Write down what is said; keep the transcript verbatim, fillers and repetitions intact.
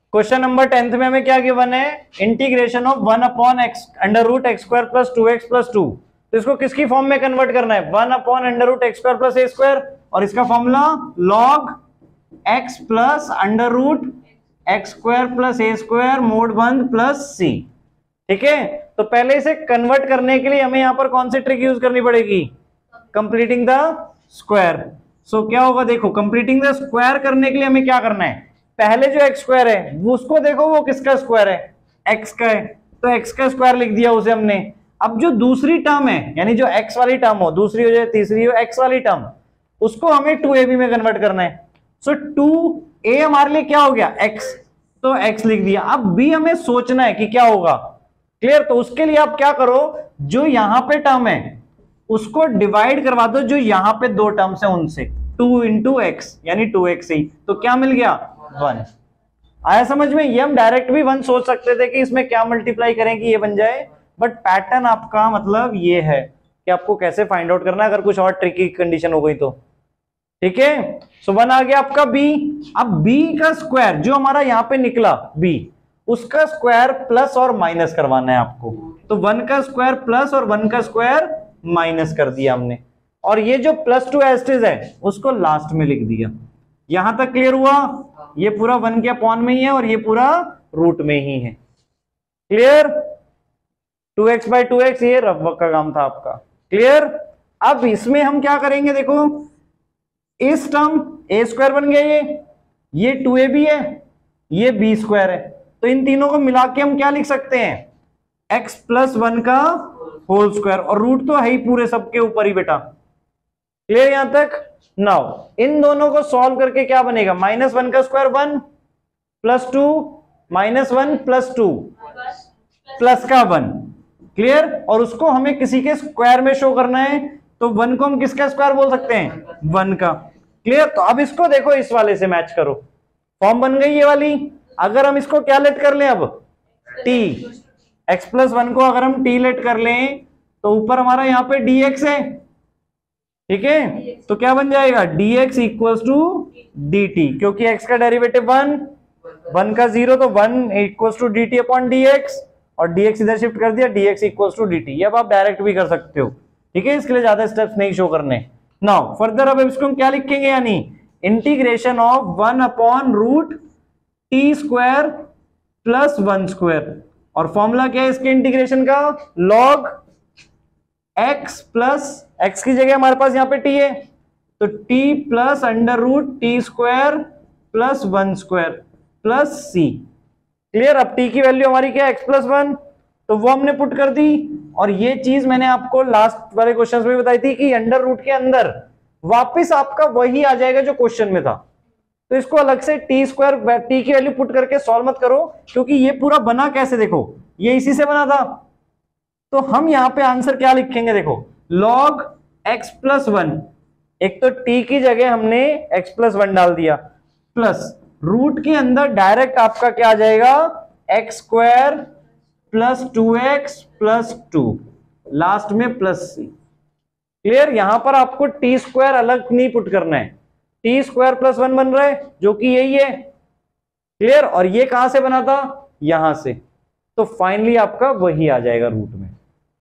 Question number tenth में हमें क्या गिवन है, integration of one upon x under root x square plus two x plus two. तो इसको किसकी फॉर्म में कन्वर्ट करना है, one upon under root x square plus a square, और इसका formula log x plus under root x square plus a square mod one plus c. ठीक है, तो पहले इसे कन्वर्ट करने के लिए हमें यहां पर कौन सी ट्रिक यूज करनी पड़ेगी, कंप्लीटिंग द स्क्वायर। सो क्या होगा, देखो कंप्लीटिंग द स्क्वायर करने के लिए हमें क्या करना है, पहले जो एक्स स्क्वायर है वो उसको देखो वो किसका स्क्वायर है, एक्स का है, तो एक्स का स्क्वायर लिख दिया उसे हमने। अब जो दूसरी टर्म है, यानी जो एक्स वाली टर्म हो, दूसरी हो जाए तीसरी हो, एक्स वाली टर्म, उसको हमें टू ए बी में कन्वर्ट करना है। सो टू ए हमारे लिए क्या हो गया, एक्स, तो एक्स लिख दिया। अब बी हमें सोचना है कि क्या होगा, क्लियर। तो उसके लिए आप क्या करो, जो यहां पे टर्म है उसको डिवाइड करवा दो जो यहां पे दो टर्म्स है उनसे, टू इंटू एक्स यानी टू एक्स ही, तो क्या मिल गया, वन। आया समझ में, ये हम डायरेक्ट भी वन सोच सकते थे कि इसमें क्या मल्टीप्लाई करें कि ये बन जाए, बट पैटर्न आपका मतलब ये है कि आपको कैसे फाइंड आउट करना है अगर कुछ और ट्रिकी कंडीशन हो गई तो। ठीक है, सो वन आ गया आपका बी। अब बी का स्क्वायर जो हमारा यहां पे निकला बी, उसका स्क्वायर प्लस और माइनस करवाना है आपको, तो वन का स्क्वायर प्लस और वन का स्क्वायर माइनस कर दिया हमने, और ये जो प्लस टू एस्टिज है उसको लास्ट में लिख दिया। यहां तक क्लियर हुआ, ये पूरा वन के अपॉन में ही है और ये पूरा रूट में ही है, clear. Two x by two x ये रफ का काम था आपका, क्लियर। अब इसमें हम क्या करेंगे, देखो इस टर्म ए स्क्वायर बन गया, ये ये टू ए बी है, ये बी स्क्वायर है, तो इन तीनों को मिला के हम क्या लिख सकते हैं, एक्स प्लस वन का होल स्क्वायर, और रूट तो है ही पूरे सबके ऊपर ही बेटा, क्लियर यहां तक। नाउ इन दोनों को सॉल्व करके क्या बनेगा, माइनस वन का square one plus two minus one plus two plus का वन, क्लियर। और उसको हमें किसी के स्क्वायर में शो करना है, तो वन को हम किसका स्क्वायर बोल सकते हैं, वन का, क्लियर। तो अब इसको देखो इस वाले से मैच करो, फॉर्म बन गई ये वाली। अगर हम इसको क्या लेट कर लें, अब टी, एक्स प्लस वन को अगर हम टी लेट कर लें तो ऊपर हमारा यहाँ पे डी एक्स है, ठीक है, तो क्या बन जाएगा, dx equals to d t, क्योंकि x का डेरिवेटिव वन, वन का जीरो, तो one equals to d t upon d x, और dx इधर शिफ्ट कर दिया, dx equals to d t. ये अब आप डायरेक्ट भी कर सकते हो, ठीक है, इसके लिए ज्यादा स्टेप्स नहीं शो करने। नाउ फर्दर अब इसको हम क्या लिखेंगे, यानी integration of one upon root t square plus one square, और फॉर्मूला क्या है इसके इंटीग्रेशन का, लॉग x प्लस x की जगह हमारे पास यहां पे t है, तो t plus under root t square plus one square plus c, clear. अब t की वैल्यू हमारी क्या है, x प्लस वन, तो वो हमने पुट कर दी। और ये चीज मैंने आपको लास्ट वाले क्वेश्चन में बताई थी कि अंडर रूट के अंदर वापिस आपका वही आ जाएगा जो क्वेश्चन में था, तो इसको अलग से टी स्क्वायर टी की वैल्यू पुट करके सॉल्व मत करो, क्योंकि ये पूरा बना कैसे, देखो ये इसी से बना था। तो हम यहां पे आंसर क्या लिखेंगे, देखो log x प्लस वन, एक तो t की जगह हमने x प्लस वन डाल दिया, प्लस रूट के अंदर डायरेक्ट आपका क्या आ जाएगा, x square plus two x plus two, last में प्लस सी, क्लियर। यहां पर आपको टी स्क्वायर अलग नहीं पुट करना है, टी स्क्वायर प्लस वन बन रहा है जो कि यही है, क्लियर। और ये कहां से बना था, यहां से, तो फाइनली आपका वही आ जाएगा रूट में।